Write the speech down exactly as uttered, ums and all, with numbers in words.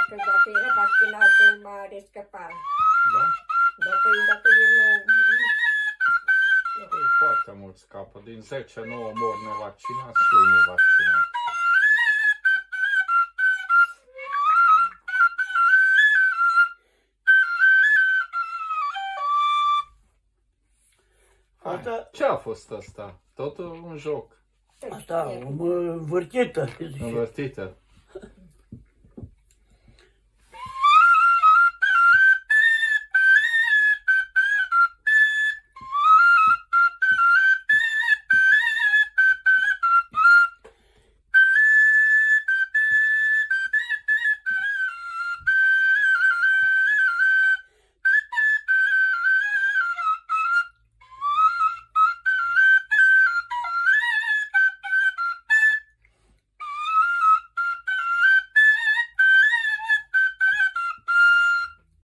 că dacă era vaccinatul, m-a scăpat. Da? Dar păi dacă el nu... Păi foarte mult scapă. Din zece, nouă mor nevaccinați și unul vaccinat. Asta, Ce a fost asta? Totul un joc. asta, o vârtită. Învârtită.